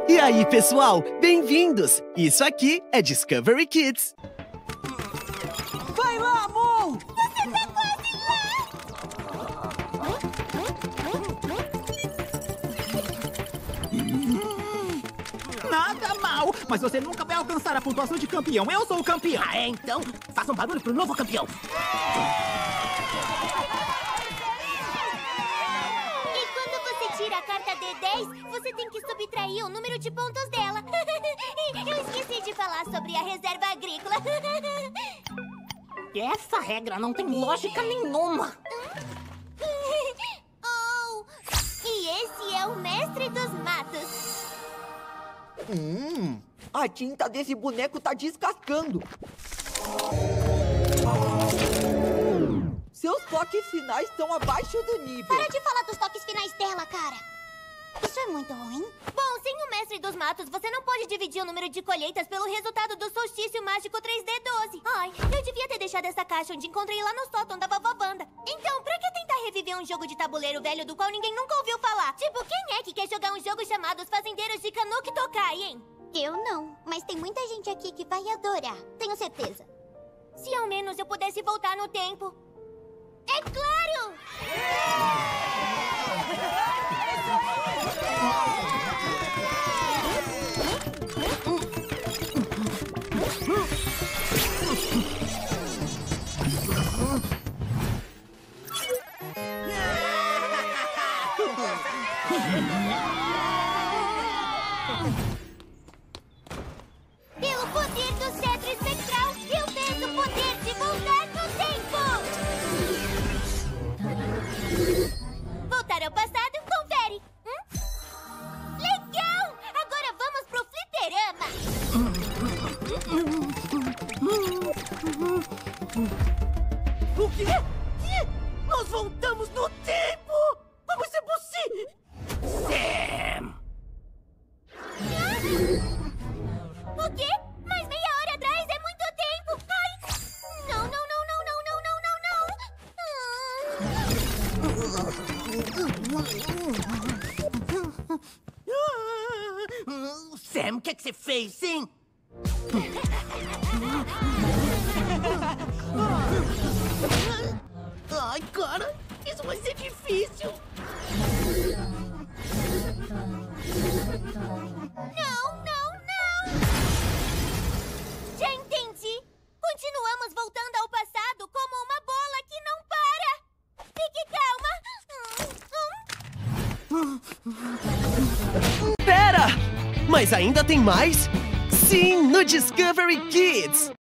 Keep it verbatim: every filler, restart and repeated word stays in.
E aí, pessoal, bem-vindos! Isso aqui é Discovery Kids. Vai lá, Mo! Você tá quase lá! Nada mal, mas você nunca vai alcançar a pontuação de campeão. Eu sou o campeão. Ah, é? Então, faça um barulho pro novo campeão. E quando você tira a carta D dez, você tem que subtrair o número de pontos dela. Eu esqueci de falar sobre a reserva agrícola. Essa regra não tem lógica nenhuma. Oh, e esse é o mestre dos matos. Hum, a tinta desse boneco tá descascando. Seus toques finais estão abaixo do nível. Para de falar dos toques finais dela, cara. Isso é muito ruim. Bom, sem o mestre dos matos, você não pode dividir o número de colheitas pelo resultado do solstício mágico três D doze. Ai, eu devia ter deixado essa caixa onde encontrei lá no sótão da vovó Wanda. Então, pra que tentar reviver um jogo de tabuleiro velho do qual ninguém nunca ouviu falar? Tipo, quem é que quer jogar um jogo chamado Os Fazendeiros de Canuck Tokai, hein? Eu não, mas tem muita gente aqui que vai adorar. Tenho certeza. Se ao menos eu pudesse voltar no tempo. É claro! Pelo poder do cetro espectral, eu tenho o poder de voltar no tempo! Voltar ao passado, confere! Hum? Legal! Agora vamos pro fliperama! O quê? Que? Nós voltamos no tempo! Como isso é possível? Sam! O quê? Mas meia hora atrás é muito tempo! Ai! Não, não, não, não, não, não, não, não, não! Ah, Sam, o que é que você fez, hein? Ai, cara, isso vai ser difícil. Não, não, não! Já entendi! Continuamos voltando ao passado como uma bola que não para! Fique calma! Pera! Mas ainda tem mais? Sim, no Discovery Kids!